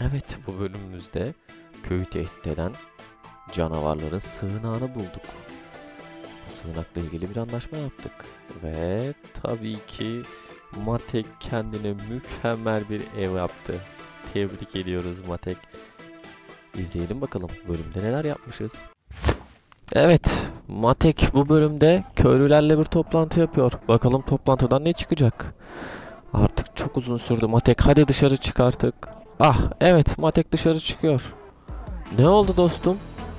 Evet, bu bölümümüzde köyü tehdit eden canavarların sığınağını bulduk. Bu sığınakla ilgili bir anlaşma yaptık. Ve tabii ki Matek kendine mükemmel bir ev yaptı. Tebrik ediyoruz Matek. İzleyelim bakalım bölümde neler yapmışız. Evet, Matek bu bölümde köylülerle bir toplantı yapıyor. Bakalım toplantıdan ne çıkacak? Artık çok uzun sürdü Matek. Hadi dışarı çık artık. Ah, evet Matek dışarı çıkıyor. Ne oldu dostum?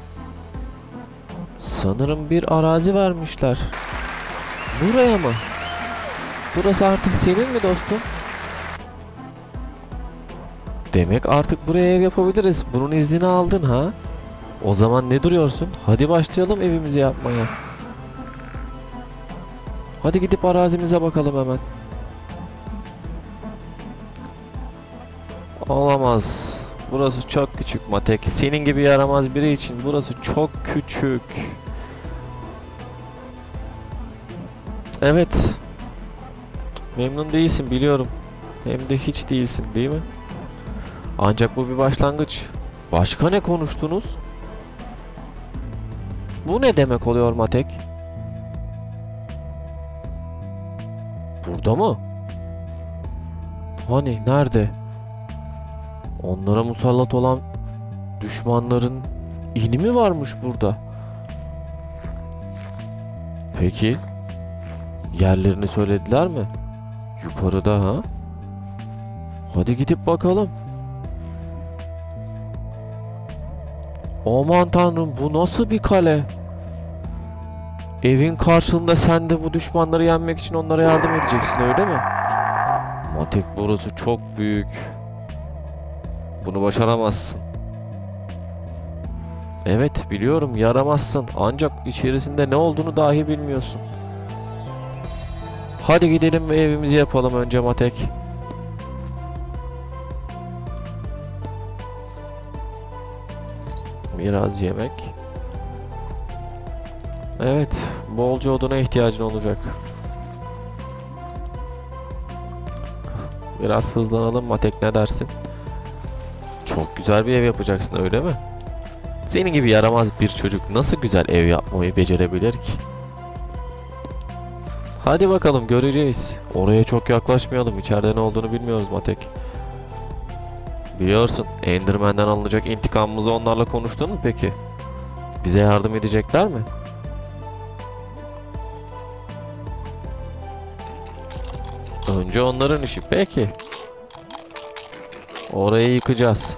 Sanırım bir arazi vermişler. Buraya mı? Burası artık senin mi dostum? Demek artık buraya ev yapabiliriz. Bunun iznini aldın ha? O zaman ne duruyorsun? Hadi başlayalım evimizi yapmaya. Hadi gidip arazimize bakalım hemen. Olamaz. Burası çok küçük Matek. Senin gibi yaramaz biri için burası çok küçük. Evet. Memnun değilsin biliyorum. Hem de hiç değilsin değil mi? Ancak bu bir başlangıç. Başka ne konuştunuz? Bu ne demek oluyor Matek? Burada mı? Hani nerede? Onlara musallat olan düşmanların ini mi varmış burada? Peki yerlerini söylediler mi? Yukarıda ha? Hadi gidip bakalım. Aman tanrım, bu nasıl bir kale? Evin karşılığında sen de bu düşmanları yenmek için onlara yardım edeceksin öyle mi? Matek, burası çok büyük. Bunu başaramazsın. Evet biliyorum, yaramazsın. Ancak içerisinde ne olduğunu dahi bilmiyorsun. Hadi gidelim ve evimizi yapalım önce Matek. Biraz yemek. Evet, bolca oduna ihtiyacın olacak. Biraz hızlanalım Matek, ne dersin? Çok güzel bir ev yapacaksın öyle mi? Senin gibi yaramaz bir çocuk nasıl güzel ev yapmayı becerebilir ki? Hadi bakalım göreceğiz. Oraya çok yaklaşmayalım. İçeride ne olduğunu bilmiyoruz Matek. Biliyorsun, Enderman'den alınacak intikamımızı onlarla konuştun mu peki? Bize yardım edecekler mi? Önce onların işi. Peki. Orayı yıkacağız.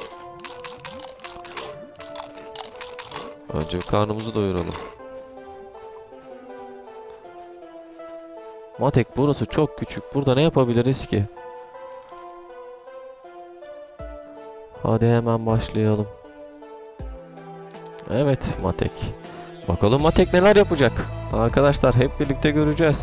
Önce bir karnımızı doyuralım. Matek, burası çok küçük. Burada ne yapabiliriz ki? Hadi hemen başlayalım. Evet Matek. Bakalım Matek neler yapacak? Arkadaşlar hep birlikte göreceğiz.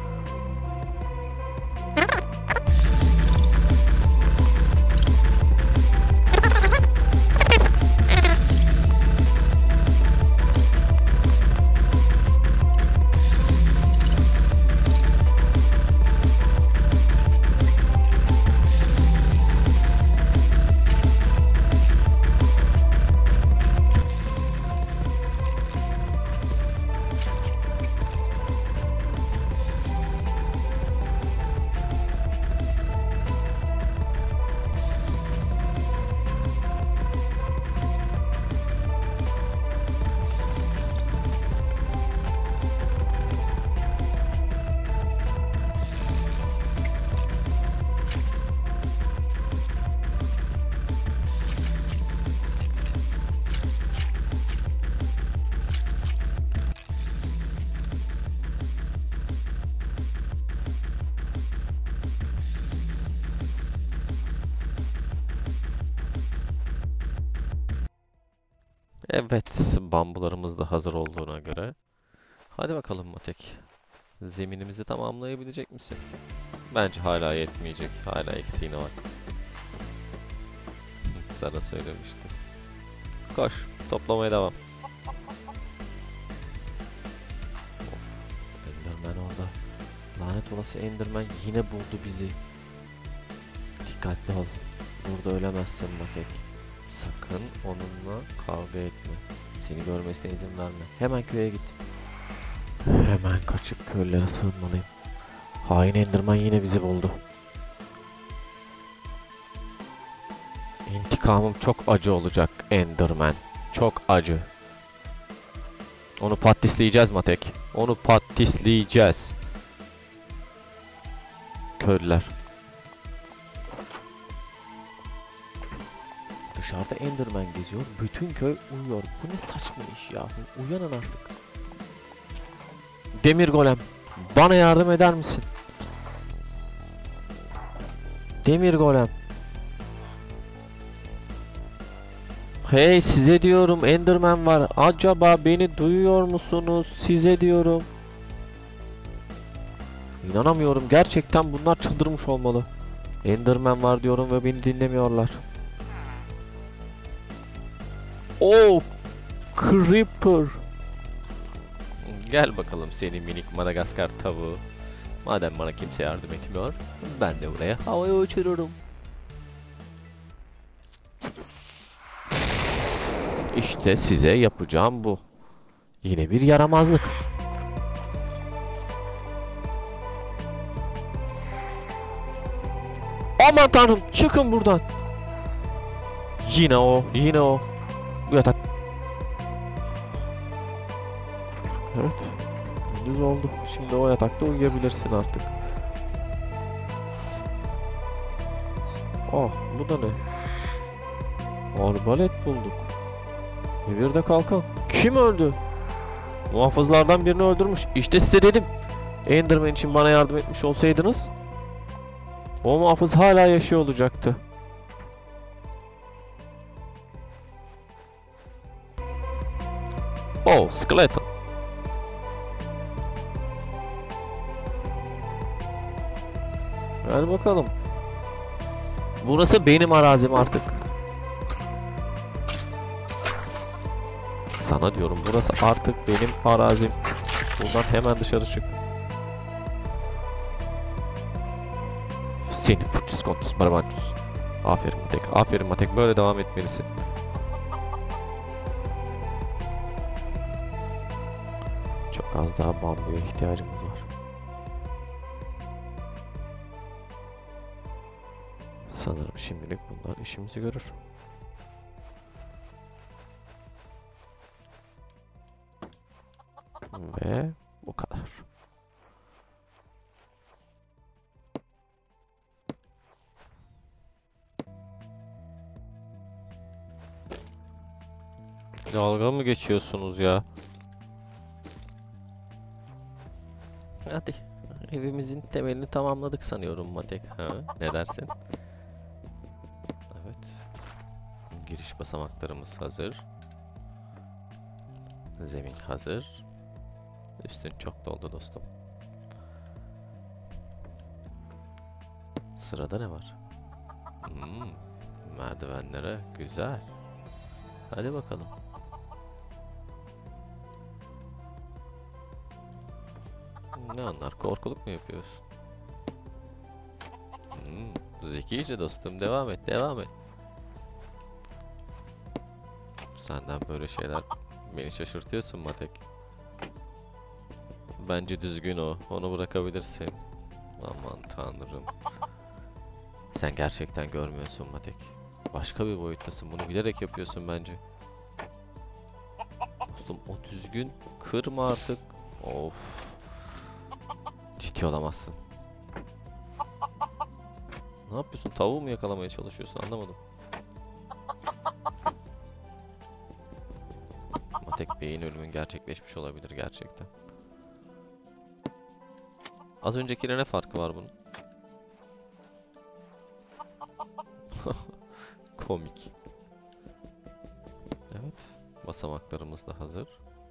Evet, bambularımız da hazır olduğuna göre. Hadi bakalım Matek. Zeminimizi tamamlayabilecek misin? Bence hala yetmeyecek. Hala eksiğine var. Sana söylemiştim. Koş, toplamaya devam. Of, Enderman orada. Lanet olası Enderman yine buldu bizi. Dikkatli ol. burada ölemezsin Matek. Sakın onunla kavga etme. Seni görmesine izin verme. Hemen köye git. Hemen kaçıp köylere sığınmalıyım. Hain Enderman yine bizi buldu. İntikamım çok acı olacak Enderman. Çok acı. Onu patisleyeceğiz Matek. Onu patisleyeceğiz. Köylüler. Dışarıda Enderman geziyor. Bütün köy uyuyor. Bu ne saçma iş ya. Uyanın artık. Demir Golem. Bana yardım eder misin? Demir Golem. Hey, size diyorum, Enderman var. Acaba beni duyuyor musunuz? Size diyorum. İnanamıyorum. Gerçekten bunlar çıldırmış olmalı. Enderman var diyorum ve beni dinlemiyorlar. Oh! Creeper. Gel bakalım seni minik Madagaskar tavuğu. Madem bana kimse yardım etmiyor, ben de buraya havaya uçururum. İşte size yapacağım bu. Yine bir yaramazlık. Aman tanrım, çıkın buradan. Yine o, yine o. Bu yatak. Evet. Gündüz oldu. Şimdi o yatakta uyuyabilirsin artık. Ah, bu da ne? Arbalet bulduk. Bir de kalkan. Kim öldü? Muhafızlardan birini öldürmüş. İşte size dedim. Enderman için bana yardım etmiş olsaydınız, o muhafız hala yaşıyor olacaktı. Oh, skeleton. Gel bakalım. Burası benim arazim artık. Sana diyorum, burası artık benim arazim. Buradan hemen dışarı çık. Seni Furçus Kontus Barbancus. Aferin Matek, aferin Matek, böyle devam etmelisin. Çok az daha bambuya ihtiyacımız var. Sanırım şimdilik bunlar işimizi görür. Ve bu kadar. Dalga mı geçiyorsunuz ya? Hadi. Evimizin temelini tamamladık sanıyorum Matek. Ha, ne dersin? Evet. Giriş basamaklarımız hazır. Zemin hazır. Üstün çok doldu dostum. Sırada ne var? Merdivenlere. Güzel. Hadi bakalım. Ne onlar? Korkuluk mu yapıyorsun? Zekice dostum. Devam et. Devam et. Senden böyle şeyler beni şaşırtıyorsun Matek. Bence düzgün o. Onu bırakabilirsin. Aman tanrım. Sen gerçekten görmüyorsun Matek. Başka bir boyuttasın. Bunu bilerek yapıyorsun bence. Dostum, o düzgün. Kırma artık. Of. Ciddi olamazsın. Ne yapıyorsun? Tavuğu mu yakalamaya çalışıyorsun? Anlamadım. Matek Bey'in ölümün gerçekleşmiş olabilir gerçekten. Az öncekine ne farkı var bunun? Komik. Evet. Basamaklarımız da hazır.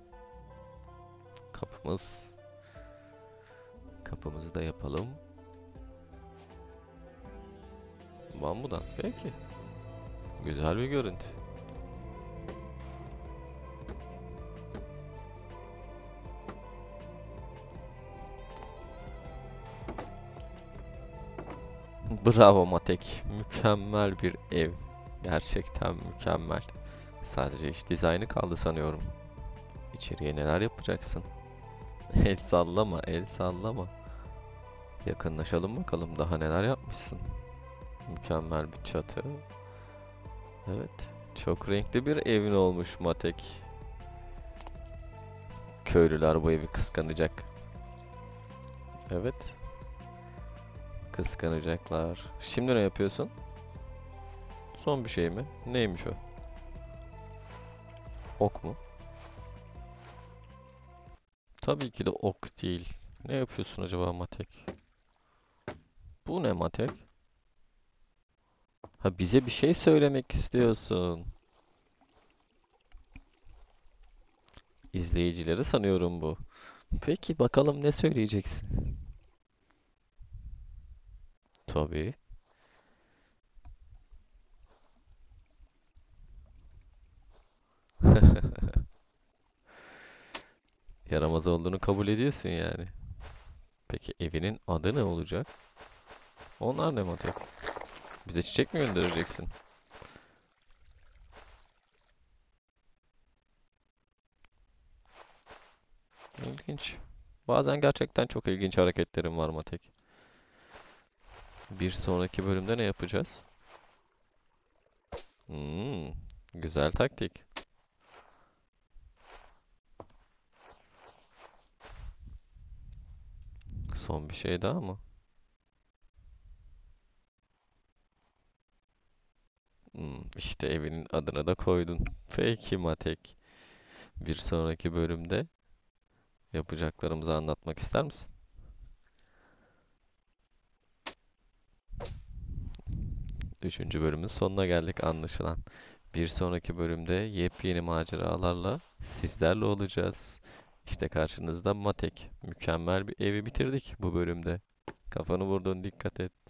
Kapımız. Kapımızı da yapalım. Bambudan. Peki. Güzel bir görüntü. Bravo Matek. Mükemmel bir ev. Gerçekten mükemmel. Sadece iç dizaynı kaldı sanıyorum. İçeriye neler yapacaksın? El sallama, el sallama. Yakınlaşalım bakalım daha neler yapmışsın. Mükemmel bir çatı. Evet. Çok renkli bir evin olmuş Matek. Köylüler bu evi kıskanacak. Evet. Kıskanacaklar. Şimdi ne yapıyorsun? Son bir şey mi? Neymiş o? Ok mu? Tabii ki de ok değil. Ne yapıyorsun acaba Matek? Bu ne Matek? Ha bize bir şey söylemek istiyorsun. İzleyicileri sanıyorum bu. Peki bakalım ne söyleyeceksin? Tabii. Yaramaz olduğunu kabul ediyorsun yani. Peki evinin adı ne olacak? Onlar ne Matek? Bize çiçek mi göndereceksin? İlginç. Bazen gerçekten çok ilginç hareketlerim var Matek. Bir sonraki bölümde ne yapacağız? Hmm, güzel taktik. Son bir şey daha mı? İşte evinin adını da koydun. Peki Matek. Bir sonraki bölümde yapacaklarımızı anlatmak ister misin? Üçüncü bölümün sonuna geldik anlaşılan. Bir sonraki bölümde yepyeni maceralarla sizlerle olacağız. İşte karşınızda Matek. Mükemmel bir evi bitirdik bu bölümde. Kafanı vurdun, dikkat et.